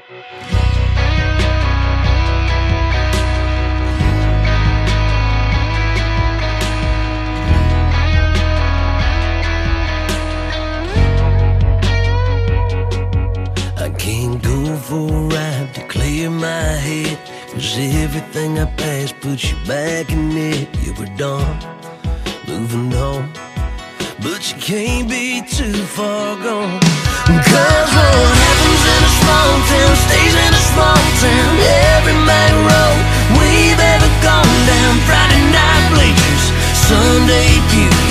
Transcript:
I can't go for a ride to clear my head, 'cause everything I passed puts you back in it. You were done, moving on, but you can't be too far gone. 'Cause what happens in a small town stays in a small town. Every main road we've ever gone down, Friday night bleachers, Sunday pews,